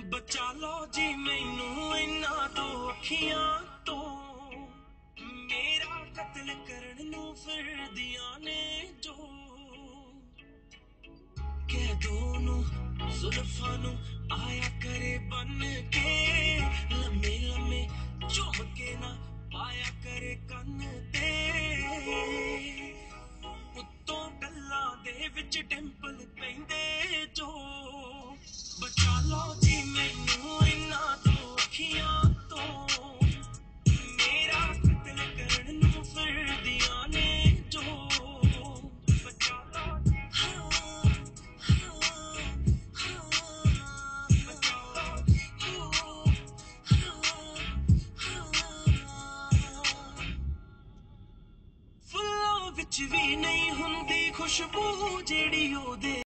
बचा लो जी मैनू इन्हां तो अखियां तो मेरा कत्ल करन नू फिरदियां ने जो कह दोनों जुल्फां नू आया करे बन के लम्मे लम्मे चुम के ना पाया करे कन ते उत्तों गल्लां दे विच डिंपल